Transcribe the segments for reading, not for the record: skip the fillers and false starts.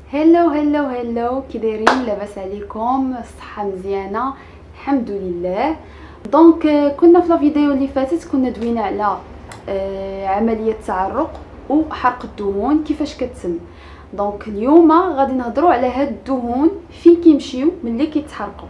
هلو هلو هلو، كي دايرين؟ لاباس عليكم؟ الصحه مزيانه الحمد لله. دونك كنا في لا فيديو اللي فاتت كنا دوينا على عمليه التعرق وحرق الدهون كيفاش كتتم. دونك اليوم غادي نهضروا على هاد الدهون فين كيمشيو ملي كيتحرقوا.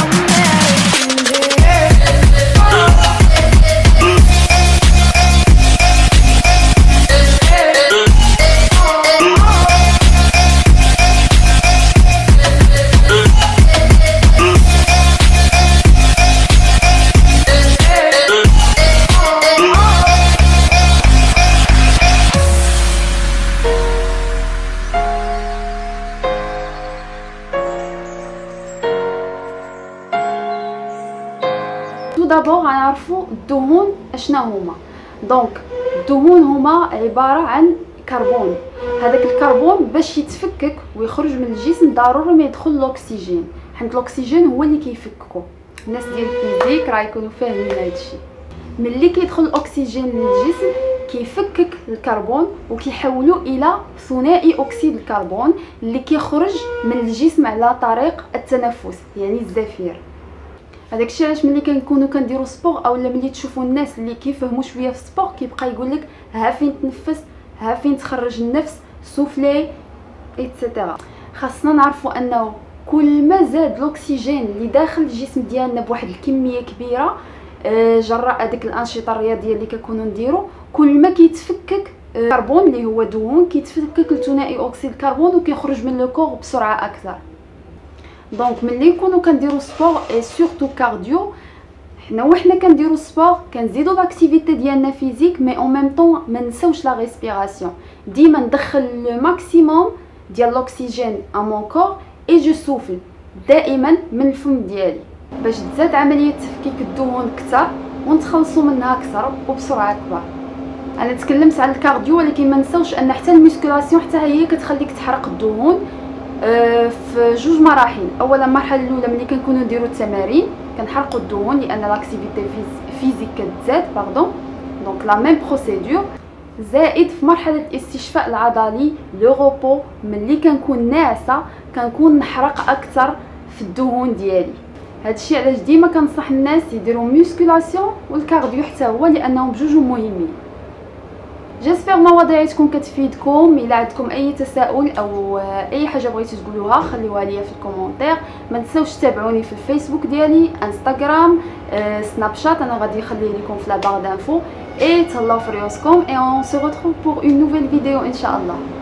دابور غنعرفوا الدهون اشنا هما. دونك الدهون هما عباره عن كربون. هذاك الكربون باش يتفكك ويخرج من الجسم ضروري ما يدخل الاكسجين، حيت الاكسجين هو اللي كيفككو. الناس ديال الفيزيك راه يكونوا فاهمين هادشي. ملي كيدخل الاكسجين للجسم كيفكك الكربون وكيحولو الى ثنائي اكسيد الكربون اللي كيخرج من الجسم على طريق التنفس، يعني الزفير. هذاك الشيء علاش ملي كنكونوا كنديروا سبور اولا ملي تشوفوا الناس اللي كيفهموا شويه في السبور كيبقى يقول لك ها فين تنفس، ها فين تخرج النفس، سوفلي ايتترا. خاصنا نعرفوا انه كل ما زاد الاكسجين اللي داخل الجسم ديالنا بواحد الكميه كبيره جراء هذيك الانشطه الرياضيه اللي كنكونوا نديروا، كل ما كيتفكك الكربون اللي هو دهون كيتفكك لثنائي اكسيد الكربون وكيخرج من لو كور بسرعه اكثر. دونك ملي نكونوا كنديروا سبور اي سورتو كارديو، وحنا كنديروا سبور كنزيدوا لاكتيفيتي ديالنا فيزيك مي اون ميم طون ما نساوش لا ريسبيراسيون. ديما ندخل لو ماكسيموم ديال الاكسجين ا مون كور اي جو سوفل دائما من الفم ديالي باش تزاد عمليه تفكيك الدهون اكثر ونتخلصوا منها اكثر وبسرعه اكبر. انا تكلمت على الكارديو، ولكن ما نساوش ان حتى الميسكولاسيون حتى هي كتخليك تحرق الدهون في جوج مراحل. اولا المرحله الاولى ملي كنكونوا نديروا التمارين كنحرقوا الدهون لان لاكتيفيتي فيزيك كتزاد دونك لا ميم بروسيدور. زائد في مرحله الاستشفاء العضلي لو روبو، ملي كنكون ناعسه كنكون نحرق اكثر في الدهون ديالي. هادشي علاش ديما كنصح الناس يديروا ميسكولاسيون والكارديو حتى هو، لانهم بجوج مهمين. جيسبر مواضيع تكون كتفيدكم. الا عندكم اي تساؤل او اي حاجه بغيتو تقولوها خليوها ليا في الكومونتير. ما تنساوش تتابعوني في الفيسبوك ديالي، انستغرام، سناب شات، انا غادي نخليه لكم في لا بار دانفو. اي تهلاو في ريوسكم اي اون سو ريتروف بور اون نوفيل فيديو ان شاء الله.